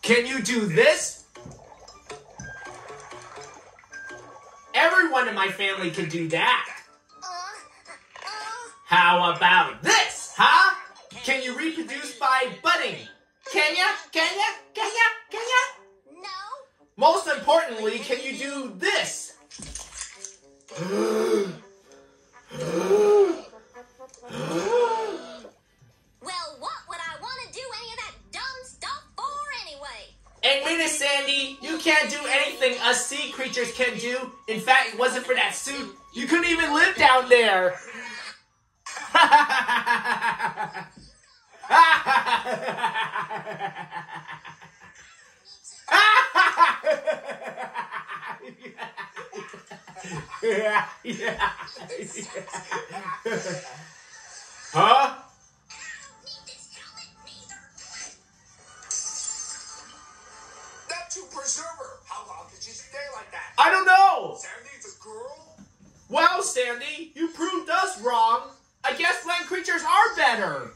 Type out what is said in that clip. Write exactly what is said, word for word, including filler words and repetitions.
Can you do this? Everyone in my family can do that. How about this, huh? Can you reproduce by budding? Can ya? Can ya? Can ya? Can ya? No. Most importantly, can you do this? Well, what would I want to do any of that dumb stuff for anyway? Admit it, Sandy. You can't do anything us sea creatures can do. In fact, it wasn't for that suit, you couldn't even live down there. Yeah, yeah, yeah. Huh? That to preserve her. How long did she stay like that? I don't know. Sandy's a girl? Well, Sandy, you proved us wrong. I guess land creatures are better.